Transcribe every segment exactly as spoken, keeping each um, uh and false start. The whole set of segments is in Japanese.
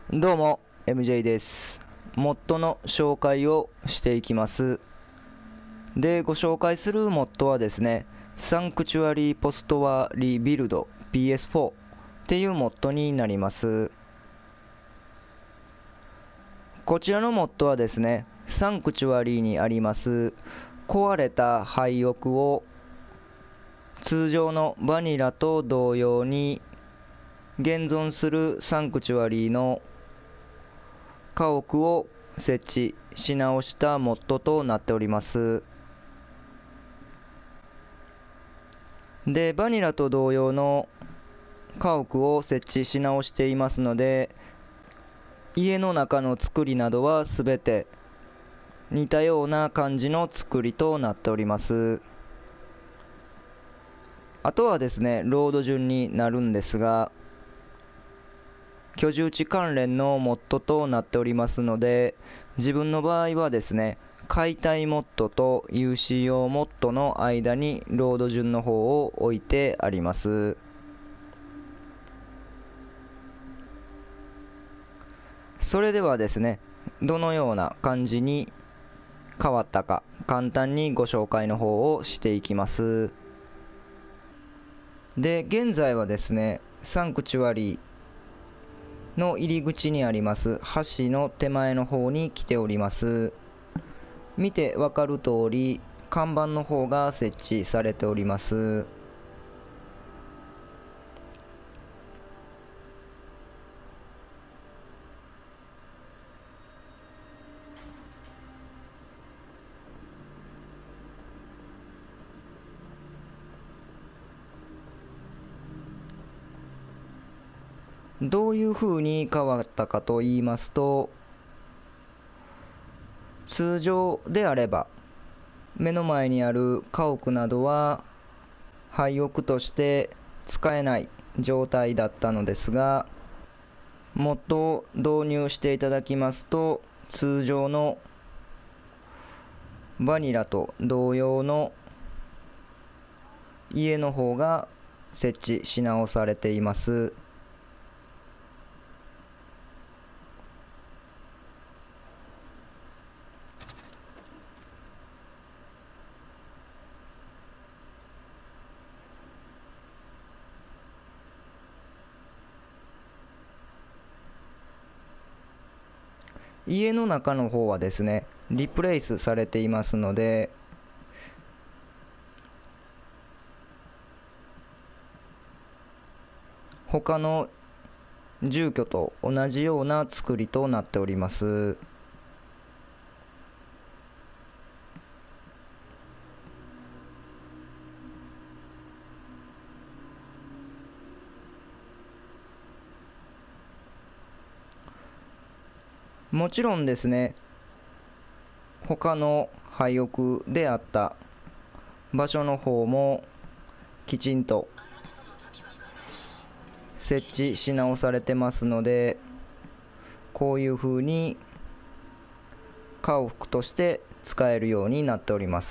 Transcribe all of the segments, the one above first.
どうも エムジェー です。モッドの紹介をしていきます。で、ご紹介するモッドはですね、サンクチュアリーポストワーリビルド ピーエスフォー っていうモッドになります。こちらのモッドはですね、サンクチュアリーにあります壊れた廃屋を通常のバニラと同様に現存するサンクチュアリーの家屋を設置し直したモッドとなっております。で、バニラと同様の家屋を設置し直していますので、家の中の作りなどはすべて似たような感じの作りとなっております。あとはですね、ロード順になるんですが、居住地関連のモッドとなっておりますので、自分の場合はですね、解体モッドと ユーシーオー モッドの間にロード順の方を置いてあります。それではですね、どのような感じに変わったか簡単にご紹介の方をしていきます。で、現在はですね、サンクチュアリーの入り口にあります橋の手前の方に来ております。見てわかる通り看板の方が設置されております。どういう風に変わったかと言いますと、通常であれば目の前にある家屋などは廃屋として使えない状態だったのですが、モッドを導入していただきますと、通常のバニラと同様の家の方が設置し直されています。家の中の方はですね、リプレイスされていますので、他の住居と同じような作りとなっております。もちろんですね、他の廃屋であった場所の方もきちんと設置し直されてますので、こういう風に家屋として使えるようになっております。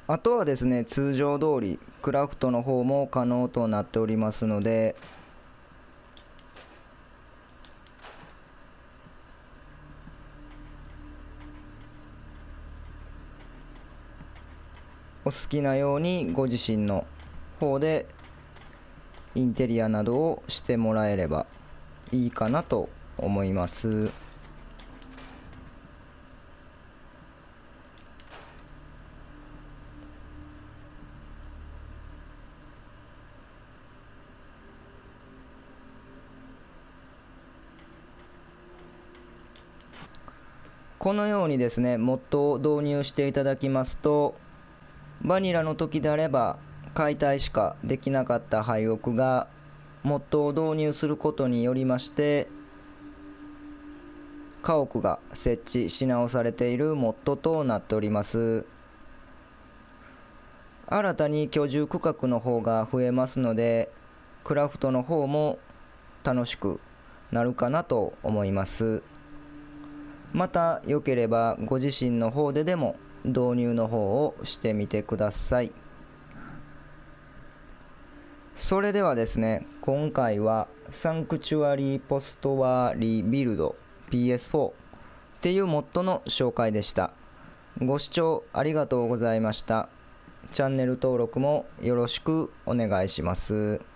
あとはですね、通常通りクラフトの方も可能となっておりますので、お好きなようにご自身の方でインテリアなどをしてもらえればいいかなと思います。このようにですね、モッドを導入していただきますと、バニラの時であれば解体しかできなかった廃屋がモッドを導入することによりまして家屋が設置し直されているモッドとなっております。新たに居住区画の方が増えますので、クラフトの方も楽しくなるかなと思います。また良ければご自身の方ででも導入の方をしてみてください。それではですね、今回はサンクチュアリーポストワーリビルド ピーエスフォー っていうモッドの紹介でした。ご視聴ありがとうございました。チャンネル登録もよろしくお願いします。